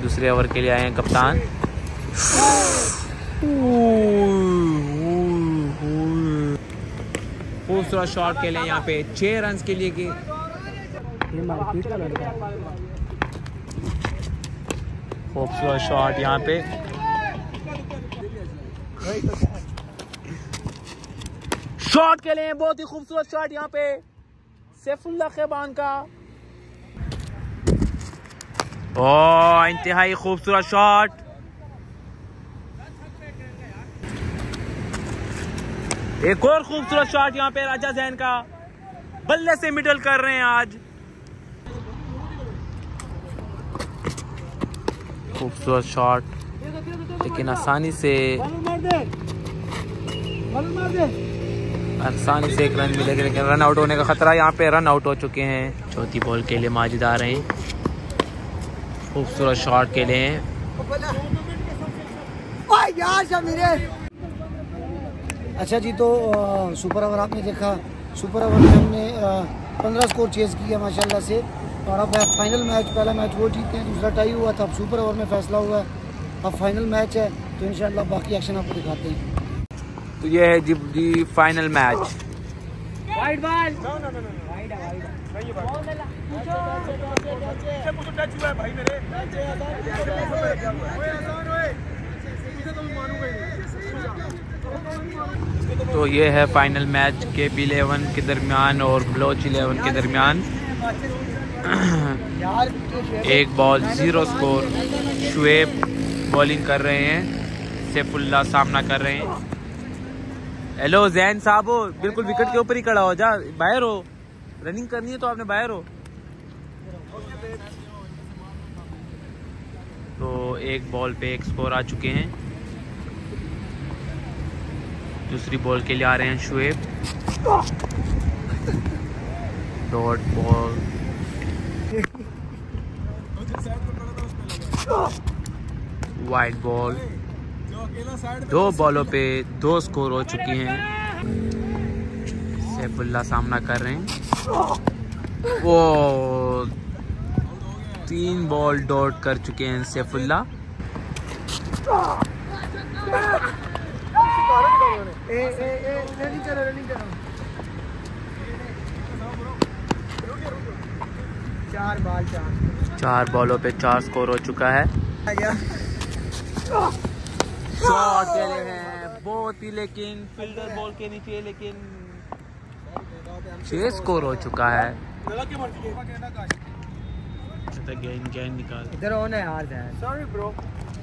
दूसरे ओवर के लिए आए हैं कप्तान। खूबसूरत शॉट के लिए यहाँ पे 6 रन के लिए की खूबसूरत शॉट यहाँ पे। शॉट के लिए बहुत ही खूबसूरत शॉट यहाँ पे सैफुल्लाह खेबान का। ओ इंतहाई खूबसूरत शॉट। एक और खूबसूरत शॉट यहाँ पे राजा जैन का, बल्ले से मिडल कर रहे हैं आज। खूबसूरत शॉट लेकिन आसानी से एक रन मिलेगा, लेकिन रन आउट होने का खतरा। यहाँ पे रन आउट हो चुके हैं। चौथी बॉल के लिए माजिद आ रहे हैं। खूबसूरत शॉट के लिए अच्छा जी, तो सुपर ओवर आपने देखा। सुपर ओवर में हमने 15 स्कोर चेज किया माशाल्लाह से। और अब फाइनल मैच, पहला मैच वो जीते हैं, दूसरा टाई हुआ था, अब सुपर ओवर में फैसला हुआ है। अब फाइनल मैच है तो इंशाल्लाह बाकी एक्शन आपको दिखाते हैं। तो ये है जी फाइनल मैच। वाइड बॉल तो ये है फाइनल मैच के B11 के दरमियान और बलोच 11 के दरमियान। 1 बॉल 0 स्कोर। शुएब बॉलिंग कर रहे हैं, सैफुल्लाह सामना कर रहे हैं। हेलो जैन साहब, हो बिल्कुल विकेट के ऊपर ही खड़ा हो जा, बाहर हो। रनिंग करनी है तो आपने बाहर हो। तो 1 बॉल पे 1 स्कोर आ चुके हैं। दूसरी बॉल के लिए आ रहे हैं Shoaib. Dot ball, wide ball. 2 बॉलों पे 2 स्कोर हो चुके हैं। सैफुल्लाह सामना कर रहे हैं। वो 3 बॉल डॉट कर चुके हैं सैफुल्लाह। चार बॉलों पे 4 स्कोर हो चुका है। शॉट के लिए हैं बहुत ही, लेकिन फील्डर बॉल के नीचे, लेकिन 6 स्कोर हो चुका है। गेंद निकाल इधर होना है यार। Sorry bro.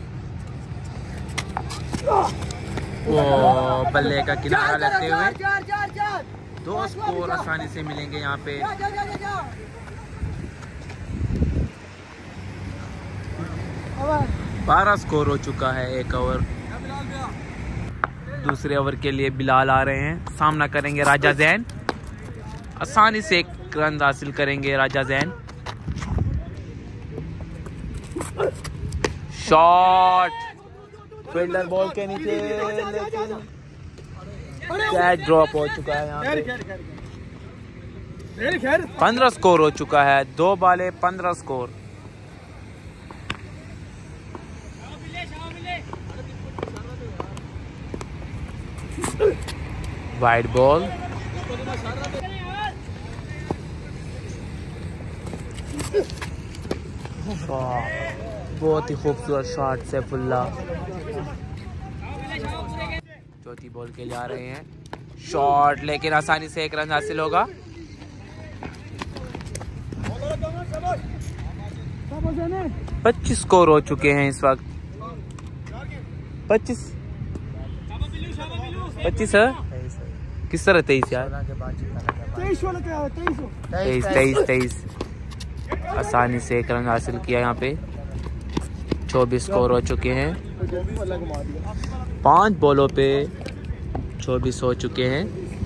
वो बल्ले का किनारा लगते हुए 2 स्कोर आसानी से मिलेंगे यहाँ पे। 12 स्कोर हो चुका है 1 ओवर। दूसरे ओवर के लिए बिलाल आ रहे हैं, सामना करेंगे राजा जैन। आसानी से 1 रन हासिल करेंगे Raja Jain. Shot fielder ball के नीचे, लेकिन कैच ड्रॉप हो चुका है यहाँ पे। 15 स्कोर हो चुका है। 2 बॉले 15 स्कोर। वाइड बॉल, बहुत ही खूबसूरत शॉट सैफुल्लाह। चौथी बॉल के लिए आ रहे हैं। शॉट लेकिन आसानी से 1 रन हासिल होगा। 25 स्कोर हो चुके हैं इस वक्त। 25 है किस तरह? 23 यार, 23 आसानी से 1 रन हासिल किया यहाँ पे। 24 स्कोर हो चुके हैं। 5 बॉलों पे 24 हो चुके हैं।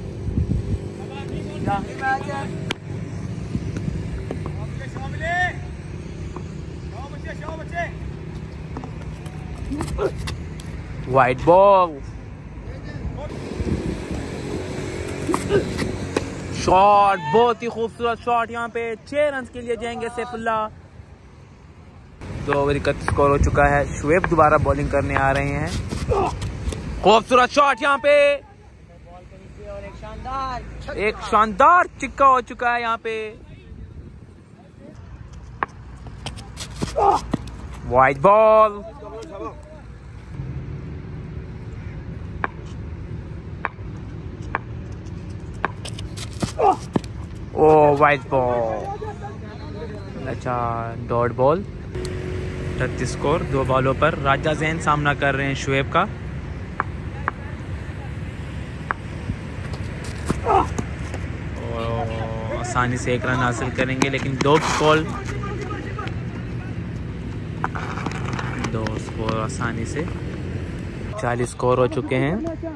वाइड बॉल, शॉट, बहुत ही खूबसूरत शॉट। यहाँ पे 6 रन के लिए जाएंगे सैफुल्लाह। 2 ओवर 31 स्कोर हो चुका है। शुएब दोबारा बॉलिंग करने आ रहे हैं। खूबसूरत शॉट यहाँ पे, एक शानदार चिक्का हो चुका है यहाँ पे। वाइड बॉल, ओ वाइड बॉल, अच्छा डॉट बॉल। 38 स्कोर 2 बॉलों पर। राजा जैन सामना कर रहे हैं शुएब का। और आसानी से 1 रन हासिल करेंगे, लेकिन 2 की कॉल। 2 स्कोर आसानी से। 40 स्कोर हो चुके हैं।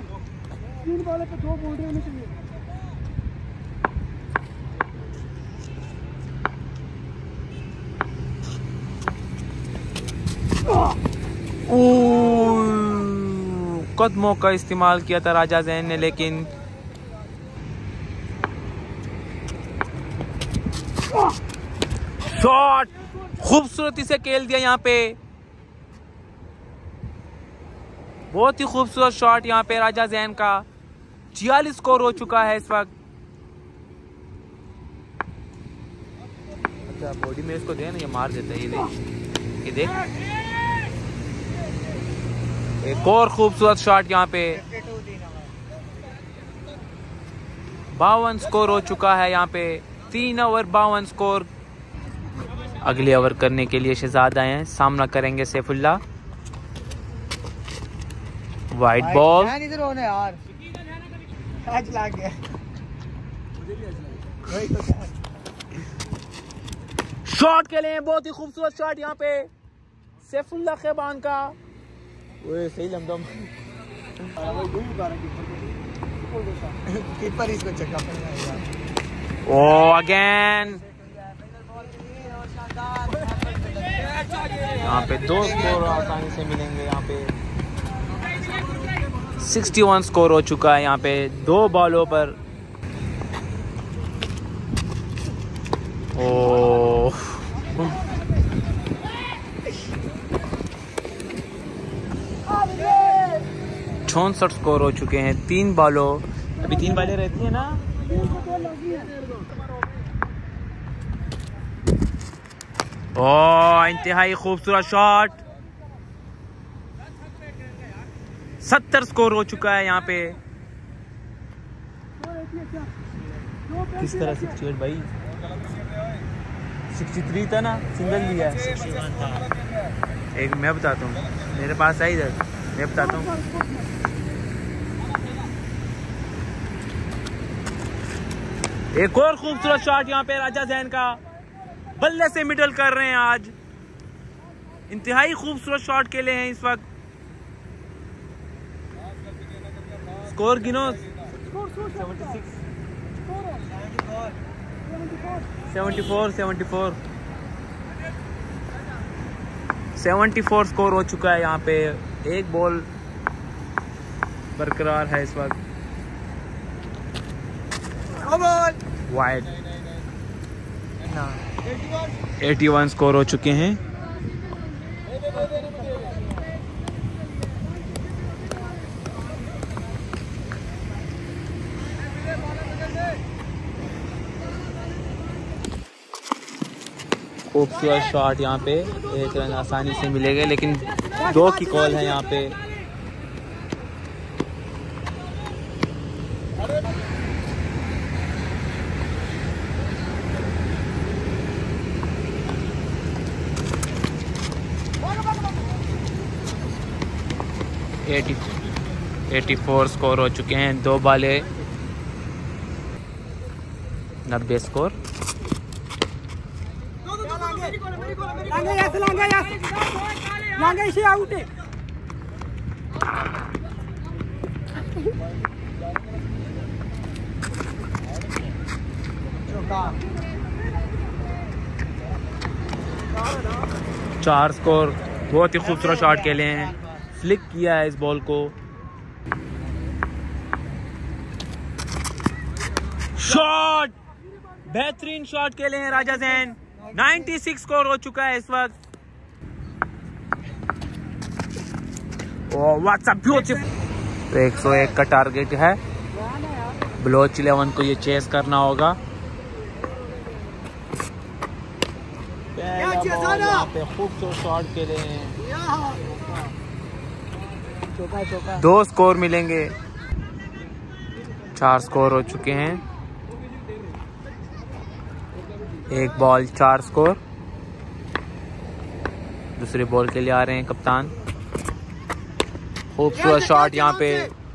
कदमों का इस्तेमाल किया था राजा जैन ने, लेकिन शॉट खूबसूरती से खेल दिया यहाँ पे। बहुत ही खूबसूरत शॉट यहाँ पे राजा जैन का। 46 स्कोर हो चुका है इस वक्त। अच्छा बॉडी में इसको दे ना, ये मार देता है। ये देख एक और खूबसूरत शॉट यहाँ पे। 52 स्कोर हो चुका है यहाँ पे। 3 ओवर 52 स्कोर। अगले ओवर करने के लिए शहजाद आए हैं। सामना करेंगे सैफुल्ला। वाइड बॉल, इधर होने यार, आज लग गया। शॉट के लिए बहुत ही खूबसूरत शॉट यहाँ पे सैफुल्ला खेबान का। वो सही लंबा कीपर इसको चक्का ओ अगेन। यहाँ पे 2 स्कोर आसानी से मिलेंगे। यहाँ पे 61 स्कोर हो चुका है यहाँ पे 2 बॉलों पर। ओ 64 स्कोर हो चुके हैं 3 बॉलों। अभी 3 बॉलें रहती है ना। ओ इंतहाई खूबसूरत शॉट। 70 स्कोर हो चुका है यहाँ पे। किस तरह 68 भाई 63 था ना, सिंगल लिया। 61 था। एक मैं बताता हूँ, मेरे पास है इधर, मैं बताता हूँ। एक और खूबसूरत शॉट यहाँ पे राजा जैन का। बल्ले से मिडल कर रहे हैं आज। इंतहाई खूबसूरत शॉट खेले हैं इस वक्त। स्कोर गिनो। 74 स्कोर हो चुका है यहाँ पे। 1 बॉल बरकरार है इस वक्त। वाइड 81 स्कोर हो चुके हैं। खूबसूरत शॉट यहाँ पे। 1 रन आसानी से मिलेगा, लेकिन 2 की कॉल है यहाँ पे। एटी 84 स्कोर हो चुके हैं। 2 बाले 90 स्कोर। चार स्कोर। बहुत ही खूबसूरत शॉट खेले हैं। फ्लिक किया है इस बॉल को। शॉट, बेहतरीन शॉट खेले हैं राजा जैन। 96 स्कोर हो चुका है इस वक्त। व्हाट्सएप ब्यूटीफुल। तो 101 का टारगेट है, बलोच 11 को ये चेस करना होगा। खूबसूरत शॉट के लिए 2 स्कोर मिलेंगे। 4 स्कोर हो चुके हैं। 1 बॉल 4 स्कोर। दूसरे बॉल के लिए आ रहे हैं कप्तान। खूबसूरत शॉट यहाँ पे।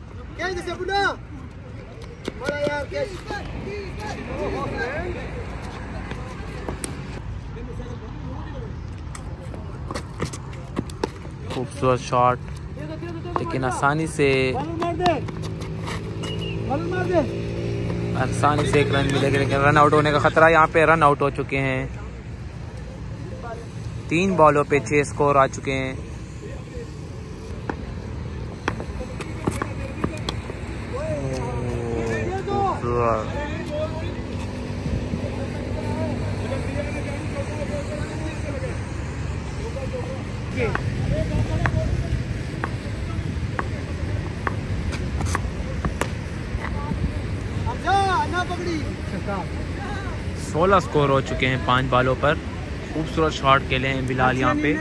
खूबसूरत शॉट, लेकिन आसानी से एक रन मिलेगा, लेकिन रन आउट होने का खतरा। यहाँ पे रन आउट हो चुके हैं। 3 बॉलों पे 6 स्कोर आ चुके हैं। पकड़ी 16 स्कोर हो चुके हैं 5 बॉलों पर। खूबसूरत शॉट खेले हैं बिलाल यहाँ पे।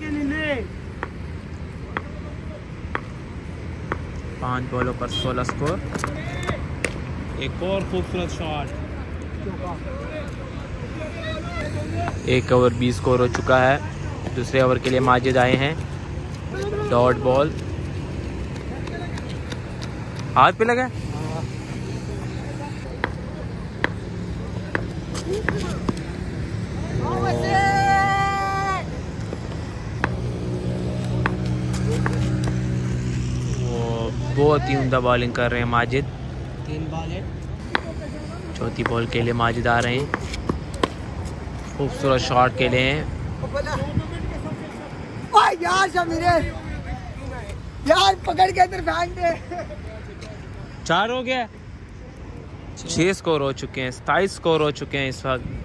5 बॉलों पर 16 स्कोर। एक और खूबसूरत शॉट। 1 ओवर 20 स्कोर हो चुका है। दूसरे ओवर के लिए माजिद आए हैं। डॉट बॉल, हाथ पे लगा। बहुत ही उम्दा बॉलिंग कर रहे हैं माजिद। 3 बॉल है। चौथी बॉल के लिए माजिद आ रहे हैं। खूबसूरत शॉट के लिए हैं। यार शमीरे, यार पकड़ के इधर फेंक दे। 4 हो गया। 6 स्कोर हो चुके हैं। 27 स्कोर हो चुके हैं इस वक्त।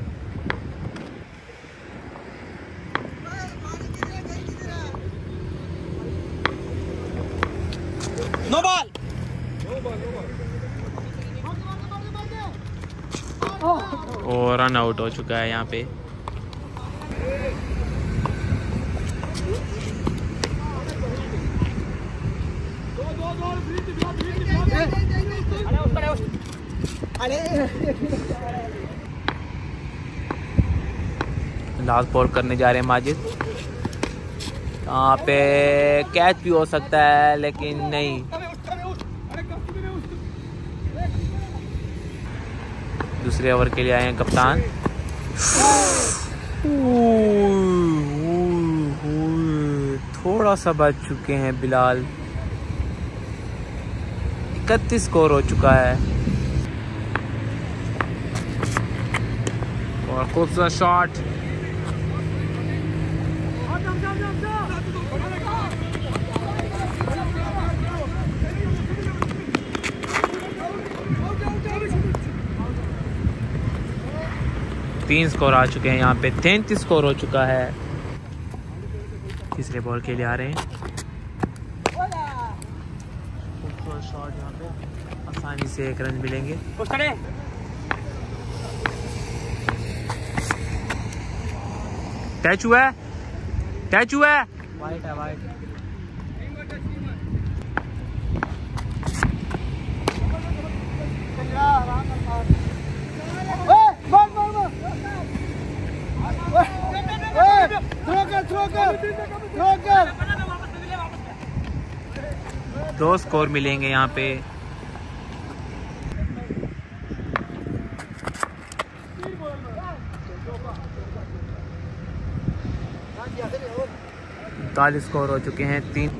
No ball. और रन आउट हो चुका है यहाँ पे। लास्ट बॉल करने जा रहे हैं माजिद। यहाँ पे कैच भी हो सकता है, लेकिन नहीं। दूसरे ओवर के लिए आए हैं कप्तान। थोड़ा सा बच चुके हैं बिलाल। 31 स्कोर हो चुका है। और खूबसूरत शॉट। तीन स्कोर आ चुके हैं यहाँ पे। 33 स्कोर हो चुका है। तीसरे बॉल के लिए आ रहे हैं। खूबसूरत शॉट यहाँ पे। आसानी से 1 रन मिलेंगे। टच हुआ है, टच हुआ है। वाइट है, वाइट। दो स्कोर मिलेंगे यहाँ पे। तालीस स्कोर हो चुके हैं। 3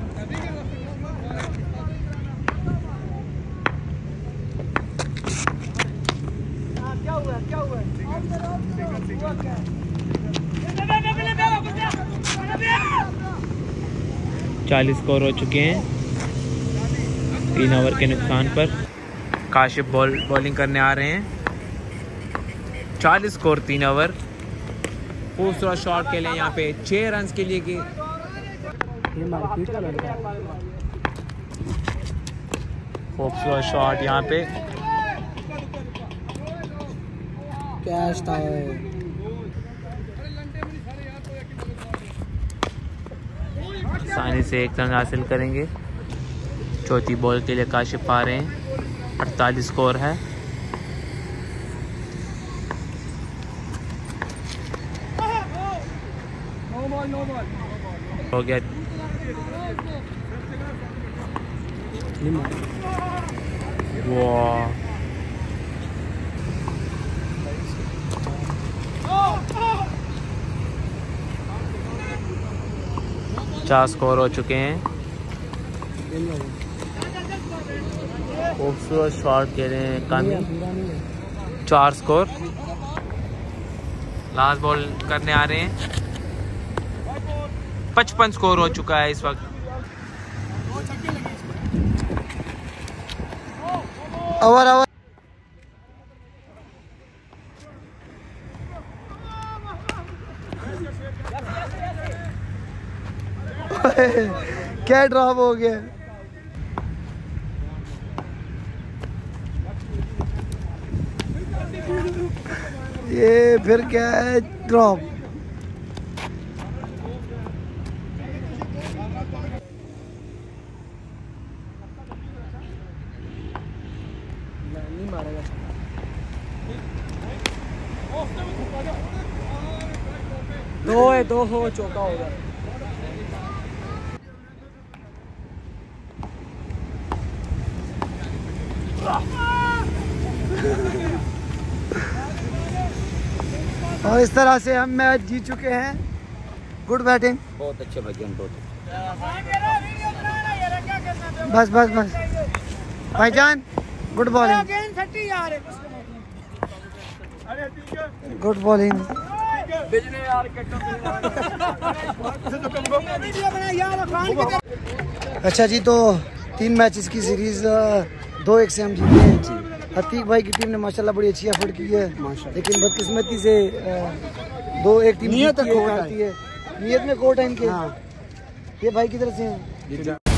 40 स्कोर हो चुके हैं 3 ओवर के नुकसान पर। काशिफ बॉलिंग करने आ रहे हैं। 40 स्कोर 3 ओवर। खूबसूरत शॉट के लिए यहाँ पे 6 रन के लिए की। खूबसूरत शॉट यहाँ पे। कैच था। आसानी से 1 रन हासिल करेंगे। चौथी बॉल के लिए काशिफ आ रहे हैं। 48 स्कोर है। हो गया। वाह, चार स्कोर हो चुके हैं। खूबसूरत शॉट खेले हैं कामी। 4 स्कोर। लास्ट बॉल करने आ रहे हैं। 55 स्कोर हो चुका है इस वक्त। ओवर क्या ड्रॉप हो गया। ये फिर क्या है, ड्रॉप। नहीं मारेगा। दो हो, चौका होगा। और इस तरह से हम मैच जीत चुके हैं। Good batting. बहुत अच्छे भाईजान, बहुत बस बस बस भाईजान, गुड बॉलिंग। Good bowling. अच्छा जी, तो 3 मैचेस की सीरीज 2-1 से हम जीते हैं। अतीक भाई की टीम ने माशाल्लाह बड़ी अच्छी एफर्ट की है, लेकिन बदकिस्मती से 2-1 टीम नियत में कोट टाइम के। ये भाई की तरफ से हैं।